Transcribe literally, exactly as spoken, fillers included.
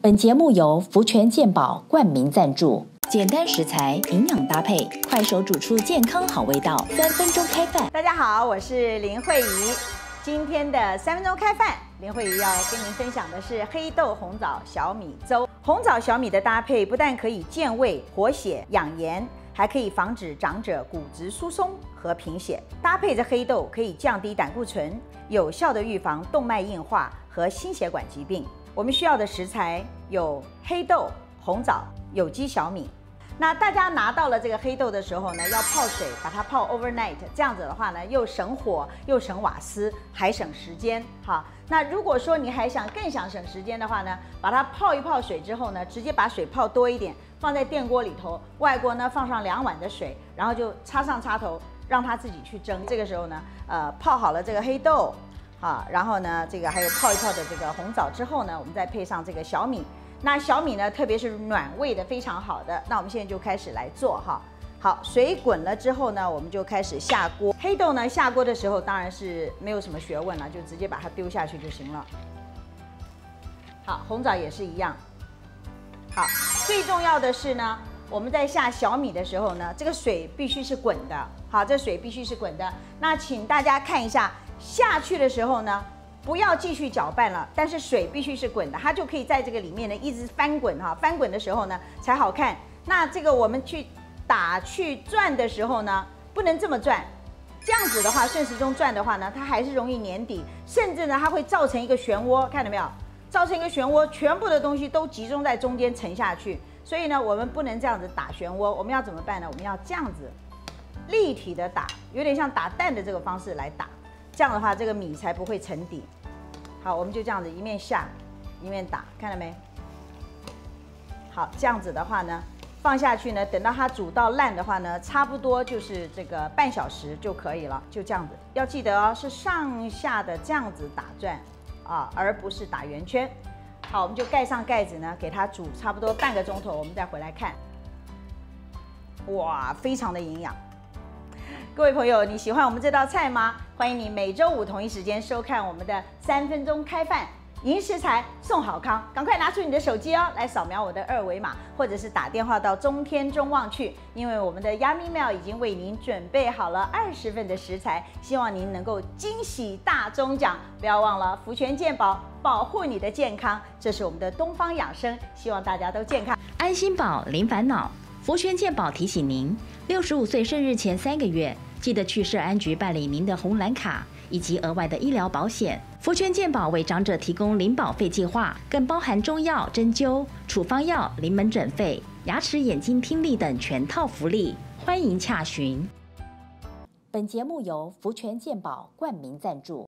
本节目由福全健保冠名赞助，简单食材，营养搭配，快手煮出健康好味道，三分钟开饭。 大家好，我是林慧仪。今天的三分钟开饭，林慧仪要跟您分享的是黑豆红枣小米粥。红枣小米的搭配不但可以健胃、活血、养颜，还可以防止长者骨质疏松和贫血。搭配着黑豆，可以降低胆固醇，有效的预防动脉硬化和心血管疾病。我们需要的食材有黑豆、红枣、有机小米。那大家拿到了这个黑豆的时候呢，要泡水，把它泡 overnight， 这样子的话呢，又省火又省瓦斯，还省时间。好，那如果说你还想更想省时间的话呢，把它泡一泡水之后呢，直接把水泡多一点，放在电锅里头，外锅呢放上两碗的水，然后就插上插头，让它自己去蒸。这个时候呢，呃，泡好了这个黑豆。啊，然后呢，这个还有泡一泡的这个红枣之后呢，我们再配上这个小米。那小米呢，特别是暖胃的，非常好的。那我们现在就开始来做哈。好，水滚了之后呢，我们就开始下锅。黑豆呢，下锅的时候当然是没有什么学问了，就直接把它丢下去就行了。好，红枣也是一样。好，最重要的是呢，我们在下小米的时候呢，这个水必须是滚的。好，这水必须是滚的。那请大家看一下。下去的时候呢，不要继续搅拌了，但是水必须是滚的，它就可以在这个里面呢一直翻滚哈，翻滚的时候呢才好看。那这个我们去打去转的时候呢，不能这么转，这样子的话顺时钟转的话呢，它还是容易粘底，甚至呢它会造成一个漩涡，看到没有？造成一个漩涡，全部的东西都集中在中间沉下去。所以呢，我们不能这样子打漩涡，我们要怎么办呢？我们要这样子立体的打，有点像打蛋的这个方式来打。这样的话，这个米才不会沉底。好，我们就这样子一面下，一面打，看到没？好，这样子的话呢，放下去呢，等到它煮到烂的话呢，差不多就是这个半小时就可以了。就这样子，要记得哦，是上下的这样子打转啊，而不是打圆圈。好，我们就盖上盖子呢，给它煮差不多半个钟头，我们再回来看。哇，非常的营养。各位朋友，你喜欢我们这道菜吗？欢迎你每周五同一时间收看我们的三分钟开饭，赢食材送好康，赶快拿出你的手机哦，来扫描我的二维码，或者是打电话到中天中旺去，因为我们的 Yummy Meal 已经为您准备好了二十份的食材，希望您能够惊喜大中奖。不要忘了福全健保，保护你的健康，这是我们的东方养生，希望大家都健康， 安心保，零烦恼。福全健保提醒您，六十五岁生日前三个月，记得去社安局办理您的红蓝卡以及额外的医疗保险。福全健保为长者提供零保费计划，更包含中药、针灸、处方药、零门诊费、牙齿、眼睛、听力等全套福利，欢迎洽询。本节目由福全健保冠名赞助。